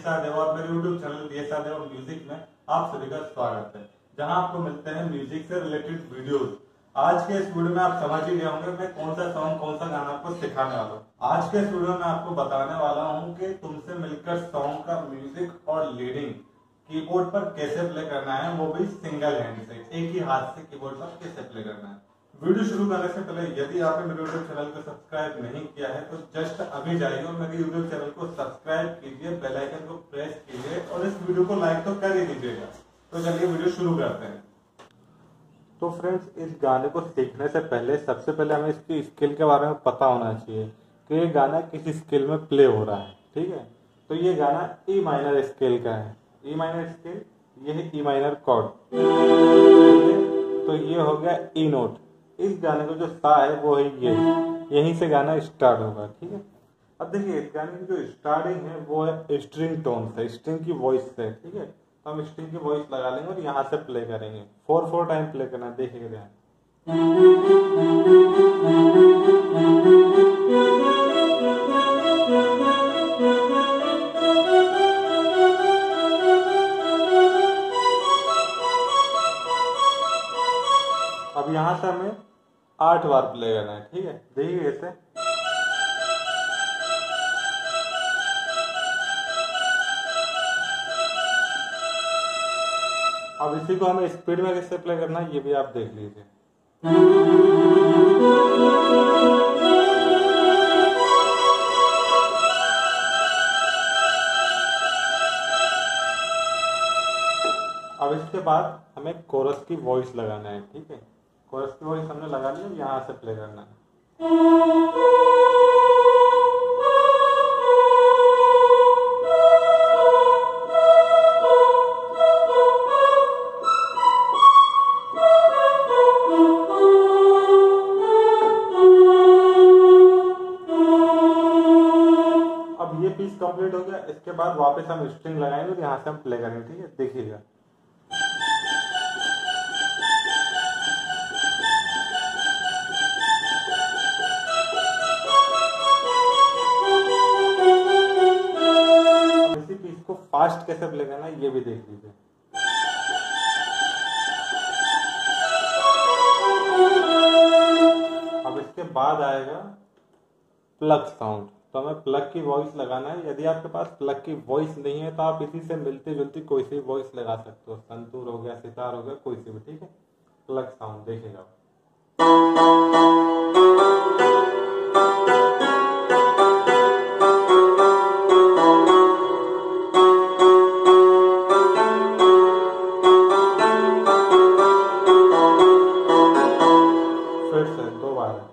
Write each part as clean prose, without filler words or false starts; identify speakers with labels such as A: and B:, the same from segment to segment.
A: देव और मेरे YouTube channel DSR Dev music में आप सभी का स्वागत है, जहां आपको मिलते हैं म्यूजिक से रिलेटेड वीडियोस। आज के इस वीडियो में आप समझ ही गए होंगे मैं कौन सा सॉन्ग कौन सा गाना आपको सिखाने वाला हूँ। आज के इस वीडियो में आपको बताने वाला हूँ कि तुमसे मिलकर सॉन्ग का म्यूजिक और लीडिंग कीबोर्ड पर कैसे प्ले करना है, वो भी सिंगल हैंड से, एक ही हाथ से कीबोर्ड पर कैसे प्ले करना है। वीडियो शुरू करने से पहले यदि आपने मेरे यूट्यूब चैनल को सब्सक्राइब नहीं किया है तो जस्ट अभी जाइए और मेरे यूट्यूब चैनल को सब्सक्राइब कीजिए, बेल आइकन को प्रेस कीजिए और इस वीडियो को लाइक तो कर ही दीजिएगा। तो चलिए वीडियो शुरू करते हैं। तो फ्रेंड्स, इस गाने को सीखने से पहले सबसे पहले हमें इसकी स्केल के बारे में पता होना चाहिए कि ये गाना किस स्केल में प्ले हो रहा है। ठीक है, तो ये गाना ई माइनर स्केल का है। ई माइनर स्केल, ये है ई माइनर कॉर्ड। तो ये हो गया ई नोट। इस गाने को जो सा है वो है ये, यहीं से गाना स्टार्ट होगा। ठीक है, अब देखिए इस गाने की जो स्टार्टिंग है वो है स्ट्रिंग टोन से, स्ट्रिंग की वॉइस से। ठीक है, तो हम स्ट्रिंग की वॉइस लगा लेंगे और यहाँ से प्ले करेंगे। 4 टाइम प्ले करना, देखिएगा ध्यान। अब यहाँ से हमें 8 बार प्ले करना है। ठीक है, देखिए ऐसे। अब इसी को हमें स्पीड में कैसे प्ले करना है ये भी आप देख लीजिए। अब इसके बाद हमें कोरस की वॉइस लगाना है। ठीक है, कोरस की वॉइस हमने लगा ली, यहाँ से प्ले करना है। अब ये पीस कंप्लीट हो गया। इसके बाद वापस हम स्ट्रिंग लगाएंगे और यहाँ से हम प्ले करेंगे। ठीक है, देखिएगा। इसको फास्ट कैसे प्ले करना है ये भी देख लीजिए। अब इसके बाद आएगा प्लग साउंड। तो हमें प्लग की वॉइस लगाना है। यदि आपके पास प्लग की वॉइस नहीं है तो आप इसी से मिलती जुलती कोई सी वॉइस लगा सकते हो। संतूर हो गया, सितार हो गया, कोई सी भी। ठीक है, प्लग साउंड देखिएगा। फिर से 2 बार है।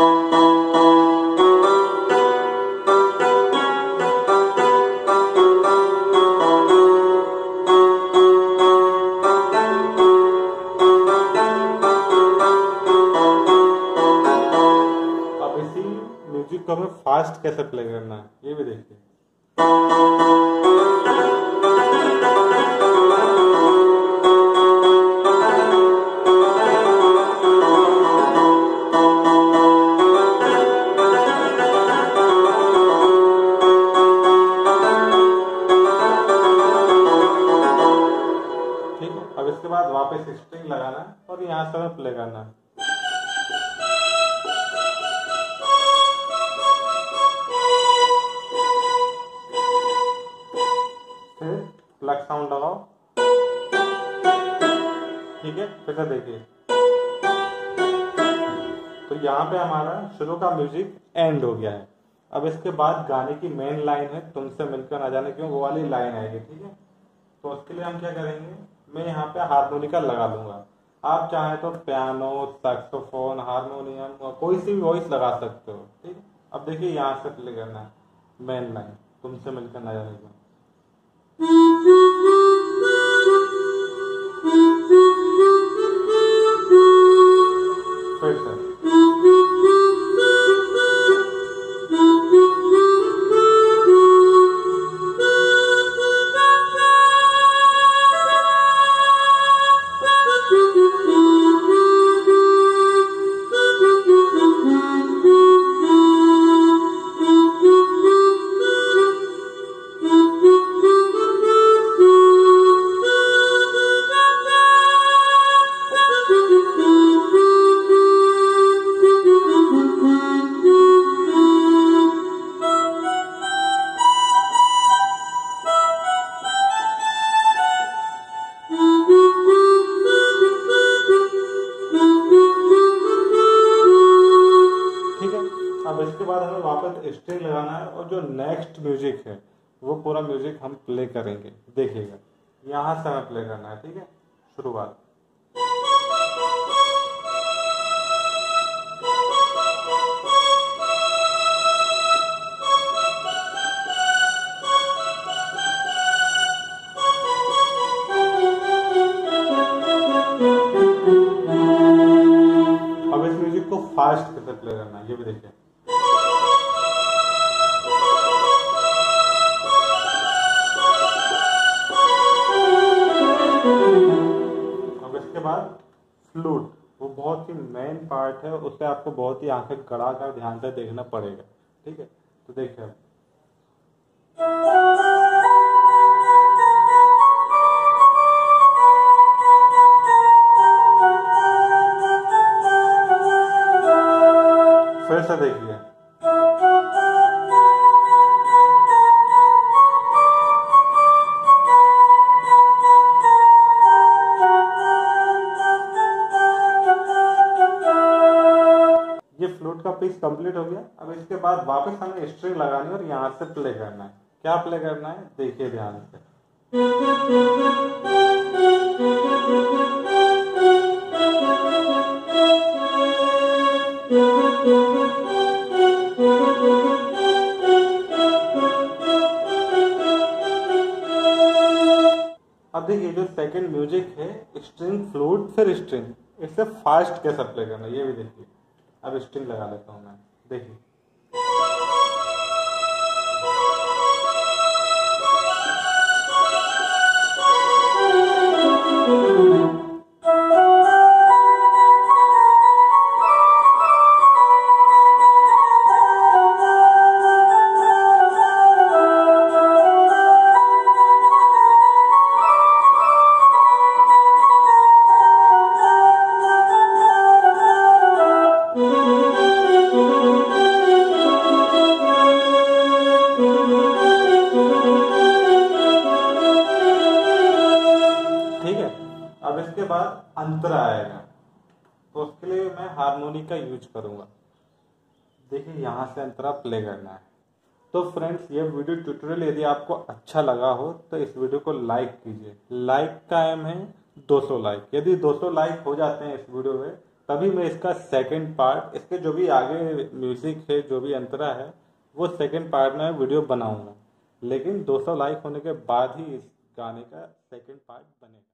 A: अब इसी म्यूजिक को हमें फास्ट कैसे प्ले करना है ये भी देखिए। ठीक है, अब इसके बाद वापस स्ट्रिंग लगाना है और यहाँ से हमें प्ले करना है। फिर प्लग साउंड लगाओ। ठीक है, फिर से देखिए। तो यहाँ पे हमारा शुरू का म्यूजिक एंड हो गया है। अब इसके बाद गाने की मेन लाइन है, तुमसे मिलकर ना जाने क्यों, वो वाली लाइन आएगी। ठीक है, तो उसके लिए हम क्या करेंगे, मैं यहाँ पे हारमोनिका लगा लूंगा। आप चाहे तो पियानो, सैक्सोफोन, हारमोनियम, कोई सी भी वॉइस लगा सकते हो। ठीक है, अब देखिए यहाँ से प्ले करना है मेन लाइन, तुमसे मिलकर ना जाने क्यों। फिर से इसके बाद हमें वापस स्ट्रिंग लगाना है और जो नेक्स्ट म्यूजिक है वो पूरा म्यूजिक हम प्ले करेंगे। देखिएगा यहाँ से हमें प्ले करना है, ठीक है। शुरुआत। अब इस म्यूजिक को फास्ट कैसे प्ले करना है ये भी देखिए। अब इसके बाद फ्लूट, वो बहुत ही मेन पार्ट है, उसे आपको बहुत ही आंखें गड़ा कर ध्यान से देखना पड़ेगा, ठीक है। तो देखिए फिर से देखिए। ये फ्लूट का पीस कंप्लीट हो गया। अब इसके बाद वापस हमें स्ट्रिंग लगानी है और यहाँ से प्ले करना है। क्या प्ले करना है देखिए ध्यान से। अब देखिए जो सेकंड म्यूजिक है स्ट्रिंग फ्लूट फिर स्ट्रिंग, इससे फास्ट कैसे प्ले करना है ये भी देखिए। अब स्ट्रिंग लगा लेता हूं मैं, देखिए। ठीक है। अब इसके बाद अंतरा आएगा, तो उसके लिए मैं हारमोनिक का यूज करूंगा। देखिए यहाँ से अंतरा प्ले करना है। तो फ्रेंड्स ये वीडियो ट्यूटोरियल यदि आपको अच्छा लगा हो तो इस वीडियो को लाइक कीजिए। लाइक का एम है 200 लाइक। यदि 200 लाइक हो जाते हैं इस वीडियो में तभी मैं इसका सेकंड पार्ट, इसके जो भी आगे म्यूजिक है जो भी अंतरा है वो सेकंड पार्ट में वीडियो बनाऊंगा। लेकिन 200 लाइक होने के बाद ही इस गाने का सेकंड पार्ट बनेगा।